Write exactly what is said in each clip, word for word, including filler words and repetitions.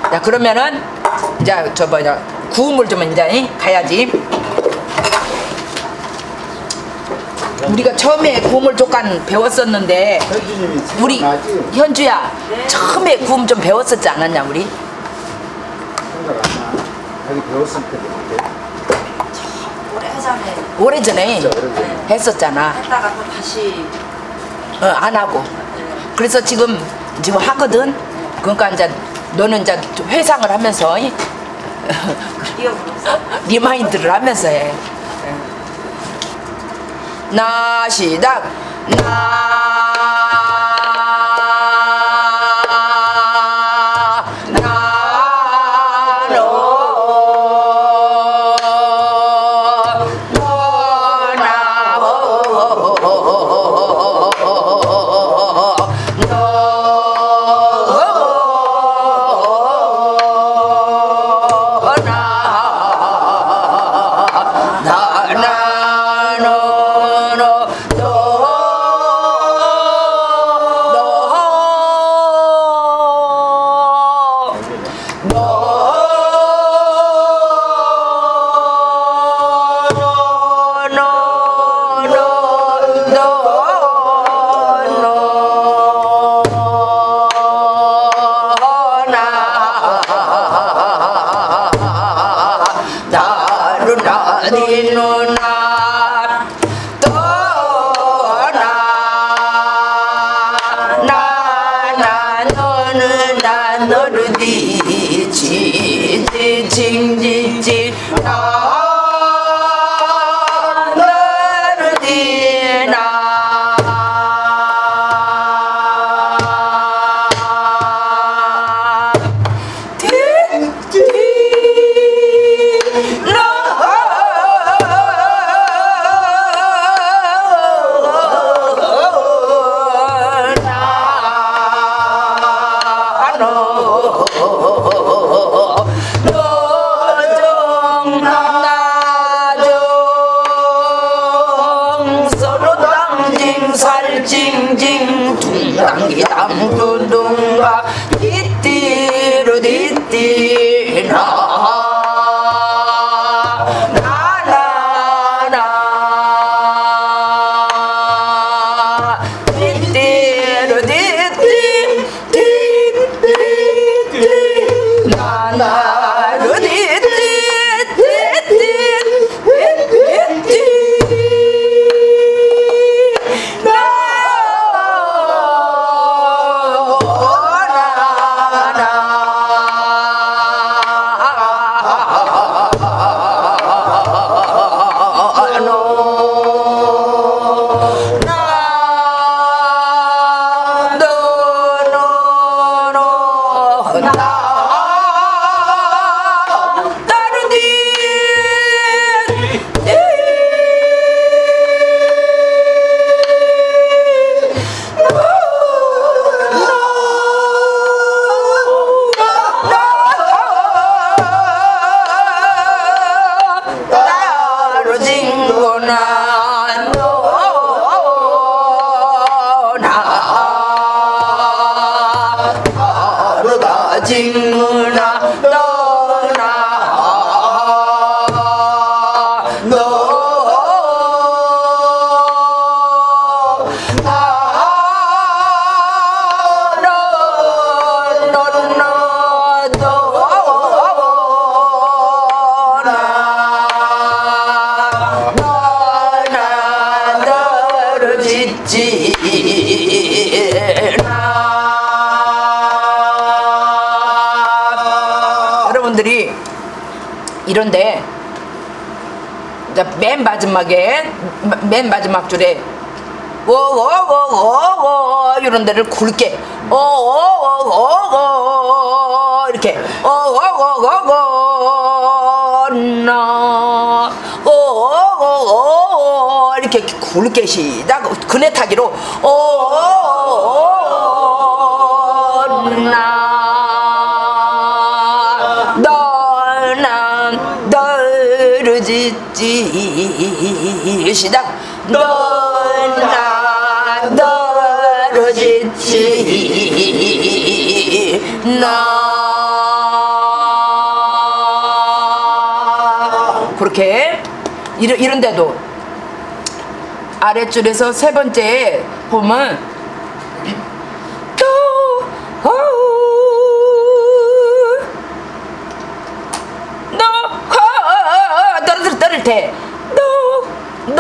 자, 그러면은 이제 저 뭐냐 구움을 좀 이제 가야지. 우리가 처음에 구움을 조금 배웠었는데 우리 현주야 처음에 구움 좀 배웠었지 않았냐 우리? 여기 배웠을 때도 오래전에 오래전에 오래전에. 했었잖아. 했다가 또 다시 어, 안 하고. 그래서 지금 지금 하거든. 그러니까 이제 너는 이제 회상을 하면서 리마인드를 하면서 해. 나 시작. 나 여러분들이 이런데 맨 마지막에 맨 마지막 줄에 워워워워워 이런 데를 굵게 어어어어어 이렇게 어어어어어 나 어어어어 이렇게 굵게 시작 그네 타기로 어어어어 나 너는 너를 짓지 시작 너나 너를 짓지 나 그렇게 이런, 이런데도 아랫줄에서 세 번째 보면 또 너 떨어질 떨을 때 너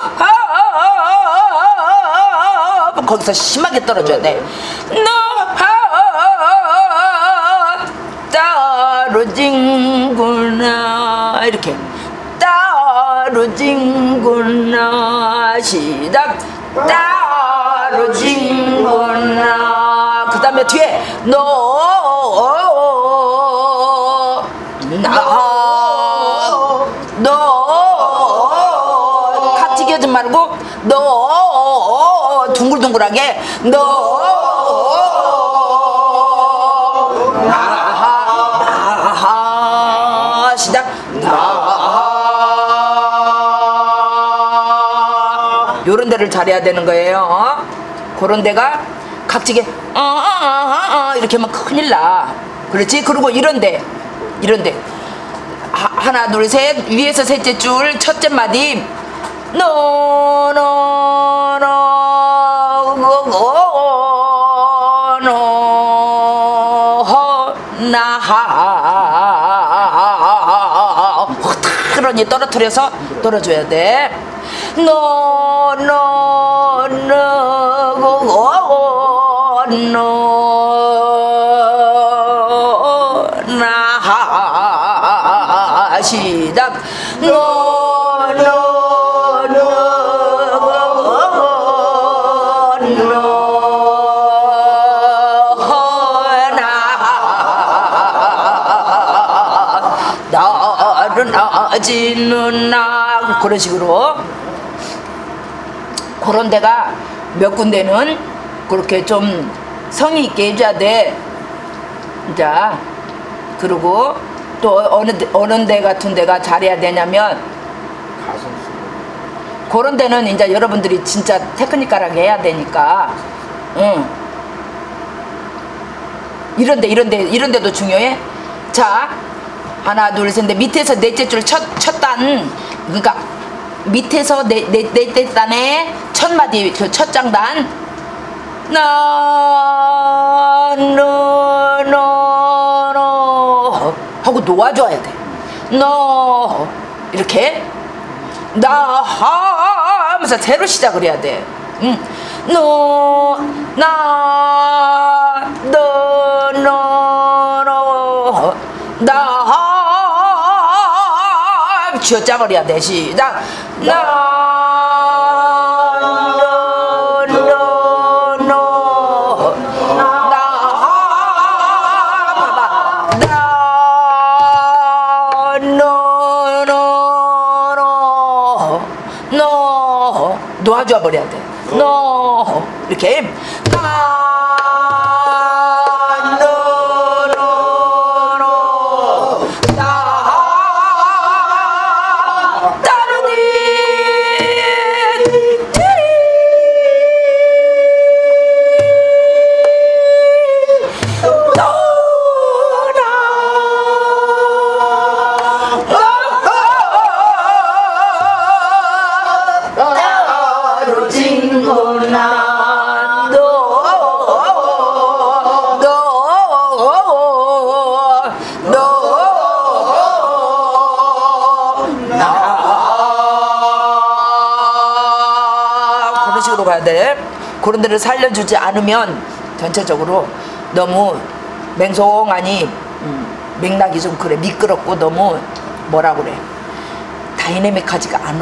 너 거기서 심하게 떨어져야 돼. 너 떨어진구나 이렇게 떨어진구나 시작 떨어진구나 그 다음에 뒤에 너 나 너 같이 겨지 말고 너 둥글둥글하게 너 나하 시작 나하 요런 데를 잘해야 되는 거예요. 어? 그런 데가 각지게 어, 어, 어, 어, 이렇게 하면 큰일 나. 그렇지? 그리고 이런데 이런데 하나 둘 셋 위에서 셋째 줄 첫째 마디 노노노노 나하 그러니 떨어뜨려서 떨어줘야 돼. 노노노노 나하 시작 나지는 나 그런 식으로 그런 데가 몇 군데는 그렇게 좀 성의 있게 해줘야 돼. 자 그리고 또 어느 데, 어느 데 같은 데가 잘해야 되냐면 그런 데는 이제 여러분들이 진짜 테크니컬하게 해야 되니까 응. 이런데 이런데 이런데도 중요해. 자 하나 둘 셋 넷 밑에서 넷째 줄 첫 첫 단 그러니까 밑에서 넷 넷째 단에 첫 마디 그 첫 장단 나노노노 하고 놓아줘야 돼. 너 이렇게 나 하면서 새로 시작을 해야 돼. 응. 너나너너너나 쥐어짜버려야 돼. 시작 나너너너 너 놓아줘 버려야 돼. 너 이렇게 나너너너 나 따르니 가야 돼. 그런 데를 살려주지 않으면 전체적으로 너무 맹송하니 음, 맥락이 좀 그래 미끄럽고 너무 뭐라 그래 다이내믹하지가 않아.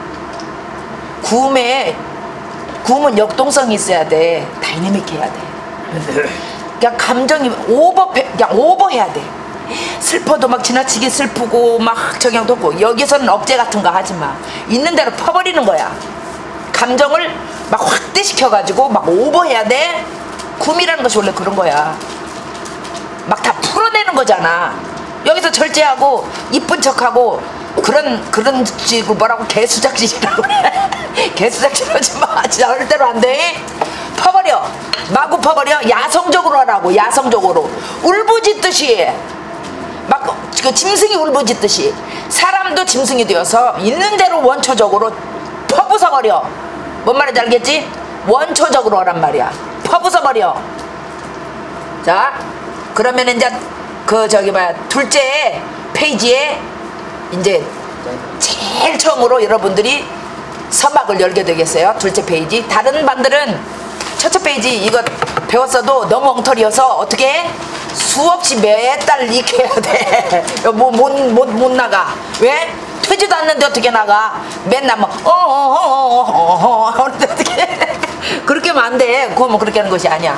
구음에 구음은 역동성이 있어야 돼. 다이내믹해야 돼. 그냥 감정이 오버 그냥 오버해야 돼. 슬퍼도 막 지나치게 슬프고 막 저기도 없고 여기서는 억제 같은 거 하지 마. 있는 대로 퍼버리는 거야. 감정을 막 확대시켜가지고 막 오버해야 돼. 구음이라는 것이 원래 그런 거야. 막 다 풀어내는 거잖아. 여기서 절제하고 이쁜 척하고 그런 그런 식으로 뭐라고 개수작질이라고 그래. 개수작질 하지 마. 진짜 절대로 안 돼. 퍼버려. 마구 퍼버려. 야성적으로 하라고. 야성적으로 울부짖듯이 막 그 짐승이 울부짖듯이 사람도 짐승이 되어서 있는 대로 원초적으로 퍼부숴버려. 뭔 말인지 알겠지? 원초적으로 하란 말이야. 퍼부숴버려. 자, 그러면 이제 그 저기 뭐야 둘째 페이지에 이제 제일 처음으로 여러분들이 서막을 열게 되겠어요. 둘째 페이지. 다른 반들은 첫째 페이지 이거 배웠어도 너무 엉터리여서 어떻게 수없이 매달 익혀야 돼. 뭐 못 못 못 나가. 왜? 되지도 않는데 어떻게 나가? 맨날 뭐 어어어어어 어떻게 그렇게 하면 안 돼. 그거 뭐 그렇게 하는 것이 아니야.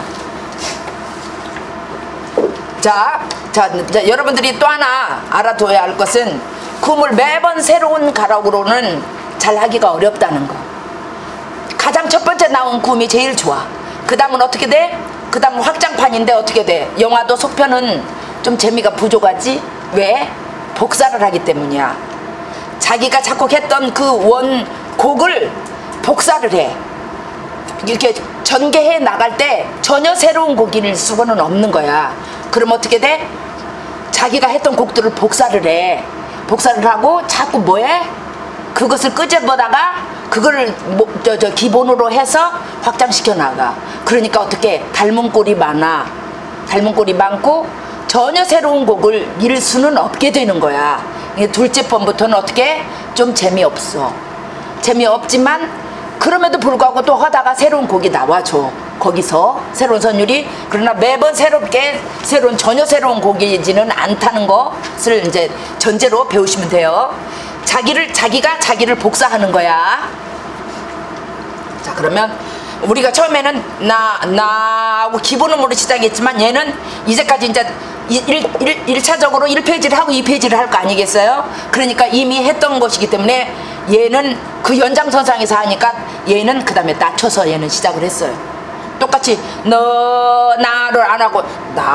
자, 자, 자, 여러분들이 또 하나 알아둬야 할 것은 굼을 매번 새로운 가락으로는 잘 하기가 어렵다는 거. 가장 첫 번째 나온 굼이 제일 좋아. 그 다음은 어떻게 돼? 그 다음은 확장판인데 어떻게 돼? 영화도 속편은 좀 재미가 부족하지? 왜? 복사를 하기 때문이야. 자기가 작곡했던 그 원곡을 복사를 해. 이렇게 전개해 나갈 때 전혀 새로운 곡일 수고는 없는 거야. 그럼 어떻게 돼? 자기가 했던 곡들을 복사를 해. 복사를 하고 자꾸 뭐해? 그것을 끄집어다가 그걸 뭐, 저, 저 기본으로 해서 확장시켜 나가. 그러니까 어떻게 닮은 꼴이 많아. 닮은 꼴이 많고 전혀 새로운 곡을 잃을 수는 없게 되는 거야. 둘째 번부터는 어떻게? 좀 재미없어. 재미없지만 그럼에도 불구하고 또 하다가 새로운 곡이 나와줘. 거기서 새로운 선율이. 그러나 매번 새롭게 새로운 전혀 새로운 곡이지는 않다는 것을 이제 전제로 배우시면 돼요. 자기를 자기가 자기를 복사하는 거야. 자, 그러면 우리가 처음에는 나 나하고 기본 음으로 시작했지만 얘는 이제까지 이제 일 차적으로 일 페이지를 하고 이 페이지를 할 거 아니겠어요? 그러니까 이미 했던 것이기 때문에 얘는 그 연장선상에서 하니까 얘는 그 다음에 낮춰서 얘는 시작을 했어요. 똑같이 너 나를 안 하고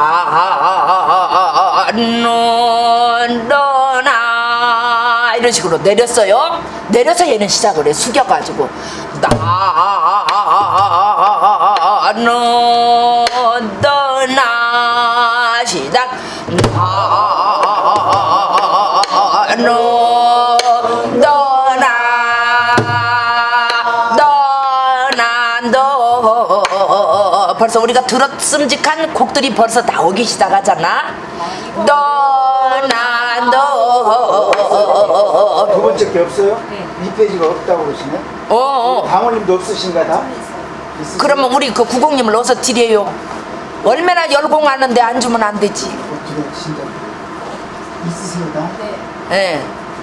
나너나 이런 식으로 내렸어요. 내려서 얘는 시작을 해. 숙여가지고 나너나 시작 나너 벌써 우리가 들었음직한 곡들이 벌써 나오기 시작하잖아. 너나 너. 두 번째 게 없어요? 네. 이 페이지가 없다고 그러시네. 어. 방울님도 없으신가 다? 있으세요? 그러면 우리 그 구공님을 어서 드려요. 얼마나 열공하는데 안 주면 안 되지. 어, 진짜 있으세요 다? 네. 네.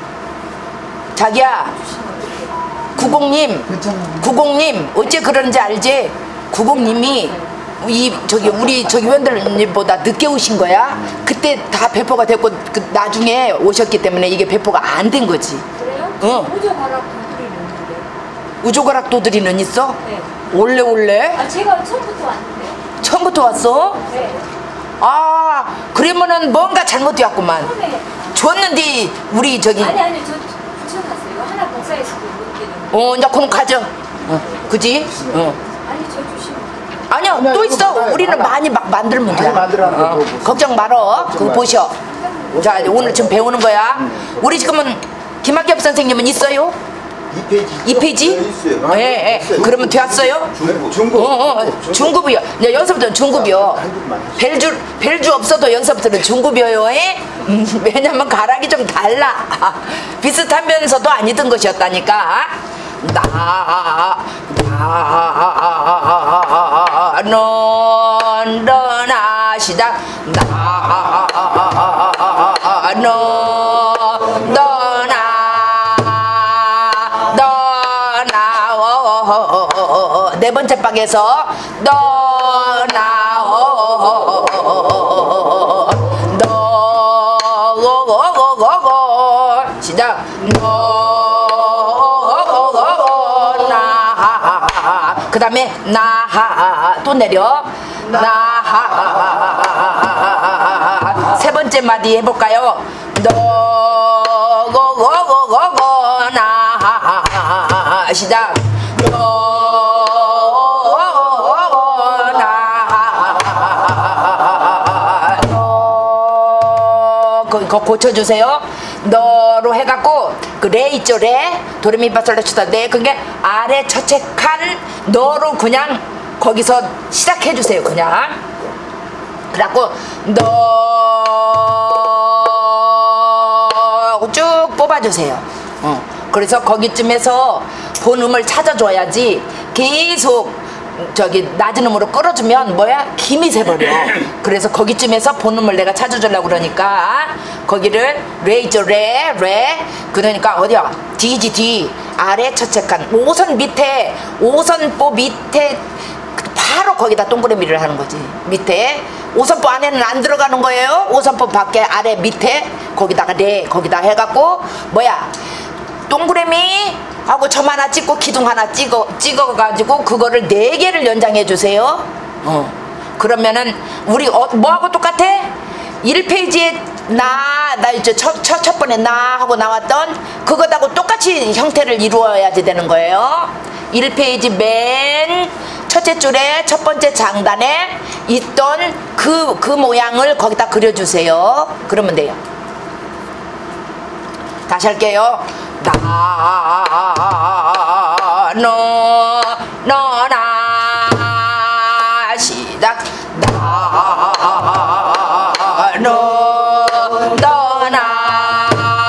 자기야. 구공님. 괜찮아요. 구공님 어째 그러는지 알지? 구공님이 이 저기 우리 저기 회원들보다 늦게 오신 거야. 그때 다 배포가 됐고 그 나중에 오셨기 때문에 이게 배포가 안 된 거지. 그래요? 응. 우조가락 도들이는 있는데. 우조가락 도들이는 있어? 네. 원래 원래? 아 제가 처음부터 왔는데. 처음부터 왔어? 네. 아 그러면은 뭔가 잘못되었구만. 처음에. 줬는데 우리 저기. 아니 아니 저 붙여놨어요. 이거 하나 복사했을 때 못 되는. 어 이제 그럼 가져. 어, 그지? 어. 아니 저 주시면. 아니야 아니야, 또 이거 있어. 몰라요. 우리는 많아. 많이 막 만들면 돼. 많이 만들어놓은 거 어, 보고. 걱정 말어. 그거 마요. 보셔. 자 오늘 지금 배우는 거야. 우리 지금은 김학엽 선생님은 있어요? 이 페이지. 이 페이지? 네, 있어요. 예, 예. 있어요. 그러면 되었어요? 중급. 중급. 어, 어, 중급이요. 이제 연습부터는 중급이요. 벨주, 벨주 없어도 연습부터는 중급이요. 예? 음, 왜냐면 가락이 좀 달라. 비슷하면서도 아니던 것이었다니까. 나, 나, 넌, 너나, 시작. 나, 너, 너나, 너나, 어, 어, 네 번째 방에서 너나, 어, 너, 시작. 너, 그 다음에 나하 또 내려 나하 세 번째 마디 해볼까요? 너고고고고고 나하 시작 너나 그거 고쳐주세요. 너로 해갖고 그 레 있죠, 레 도레미파솔라시도 네 그게 아래 첫째 칸 너로 그냥 거기서 시작해주세요. 그냥 그래갖고 너 쭉 뽑아주세요. 어. 그래서 거기쯤에서 본음을 찾아줘야지 계속 저기 낮은 음으로 끌어주면 뭐야 김이 새버려. 그래서 거기쯤에서 본음을 내가 찾아주려고 그러니까 거기를 레 있죠, 레 레 그러니까 어디야 D지 D 아래 첫째 칸 오선 밑에 오선보 밑에 바로 거기다 동그라미를 하는 거지. 밑에 오선보 안에는 안 들어가는 거예요. 오선보 밖에 아래 밑에 거기다가 레 거기다 해갖고 뭐야 동그라미 하고 점 하나 찍고 기둥 하나 찍어 찍어가지고 그거를 네 개를 연장해 주세요. 어 그러면은 우리 어, 뭐하고 똑같아? 일 페이지에 나, 나 이제 첫, 첫, 첫 번에 나 하고 나왔던 그것하고 똑같이 형태를 이루어야지 되는 거예요. 일 페이지 맨 첫째 줄에 첫 번째 장단에 있던 그, 그 모양을 거기다 그려주세요. 그러면 돼요. 다시 할게요. 나, 너, 너, 나, 시작. 나, 너, 너, 나,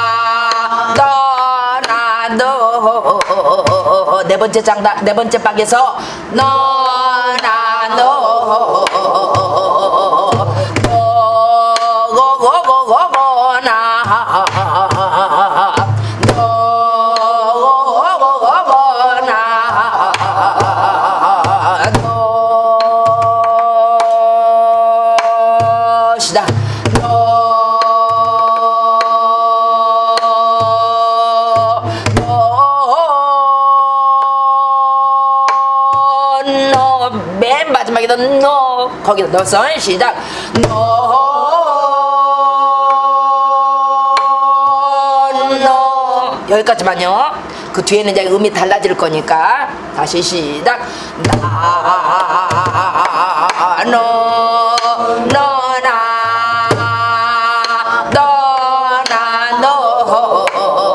너, 나, 너. 네 번째 장단, 네 번째 박에서 너, 나, 너. 맨 마지막에도 너 거기다 넣어서 시작. 너, 너 여기까지만요. 그 뒤에는 이제 음이 달라질 거니까 다시 시작. 나, 너, 너, 나, 너, 나, 너,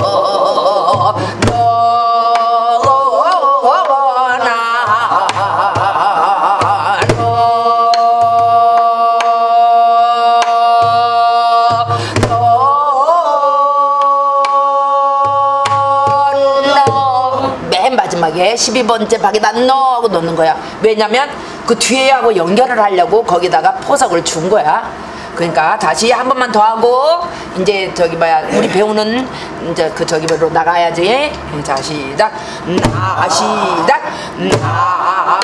마지막에 십이 번째 박에다 너 하고 넣는 거야. 왜냐면 그 뒤에 하고 연결을 하려고 거기다가 포석을 준 거야. 그러니까 다시 한 번만 더 하고 이제 저기 뭐야 우리 배우는 이제 그 저기로 나가야지. 자 시작. 나 시작. 나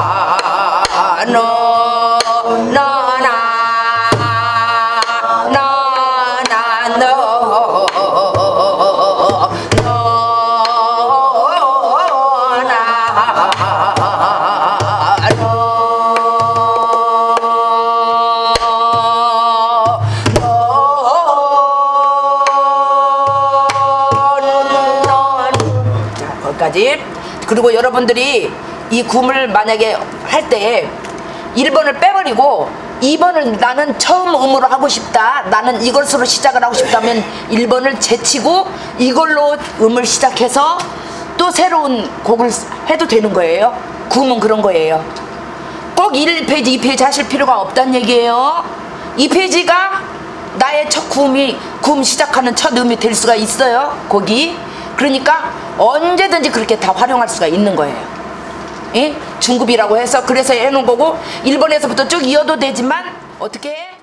너 너 나 너 나 너 까지. 그리고 여러분들이 이 구음을 만약에 할 때 일 번을 빼버리고 이 번을 나는 처음 음으로 하고 싶다, 나는 이것으로 시작을 하고 싶다면 일 번을 제치고 이걸로 음을 시작해서 또 새로운 곡을 해도 되는 거예요. 구음은 그런 거예요. 꼭 일 페이지, 이 페이지 하실 필요가 없다는 얘기예요. 이 페이지가 나의 첫 구음이 구음 시작하는 첫 음이 될 수가 있어요. 곡이. 그러니까 언제든지 그렇게 다 활용할 수가 있는 거예요. 예? 중급이라고 해서 그래서 해놓은 거고 일 번에서부터 쭉 이어도 되지만 어떻게 해?